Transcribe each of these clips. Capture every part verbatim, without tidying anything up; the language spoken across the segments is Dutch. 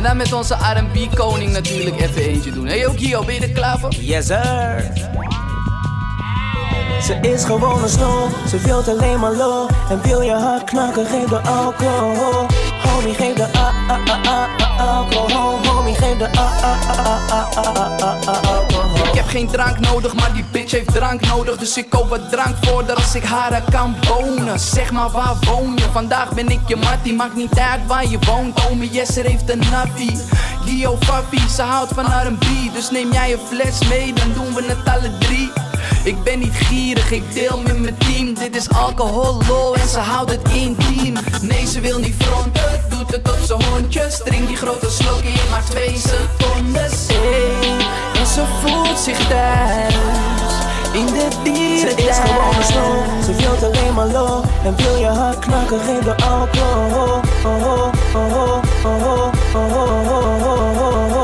dan met onze R en B koning natuurlijk even eentje doen. Hey, ook Gio, ben je er klaar voor? Yes sir. Ze is gewoon een snol, ze wil alleen maar lol. En wil je hard knakken, geef de alcohol. Homie, geef de a a a a alcohol. Homie, geef de a a a a alcohol. Ik heb geen drank nodig, maar die bitch heeft drank nodig. Dus ik koop wat drank voor dat als ik haar kan bonen. Zeg maar, waar woon je? Vandaag ben ik je mattie, maakt niet uit waar je woont. Ome Jesser heeft een nappie. Gio Faffie, ze houdt van R en B. Dus neem jij een fles mee, dan doen we het alle drie. Ik ben niet gierig, ik deel met mijn team. Dit is alcohol, lol en ze houdt het intiem. Nee, ze wil niet fronten, doet het op z'n hondjes. Drink die grote slok in maar twee seconden. Hey, en ze voelt zich thuis in de dierentuin. Ze is gewoon een snol, ze wil alleen maar lol. En wil je hard knakken, geef de alcohol. Oh, oh, oh, oh, oh, oh,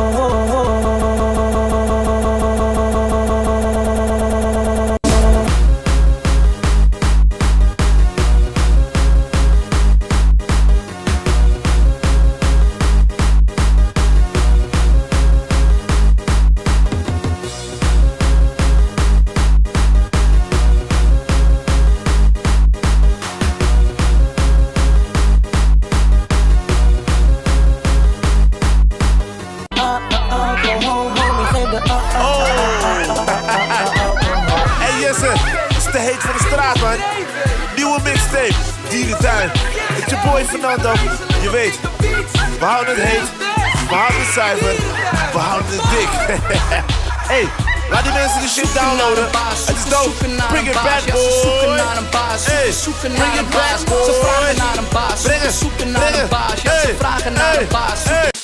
is de heet van de straat, man. Nieuwe mixtape, Dierentuin. Met je boy Fernando. Je weet, we houden het heet, we houden het zuiver, we houden het dik. Hey, laat die mensen de shit downloaden. Het is dope. Bring it back, boy. Hey, bring it back, boy. Ze vragen naar een baas. Bring it, zoeken naar een baas. Ja, ze vragen naar een baas.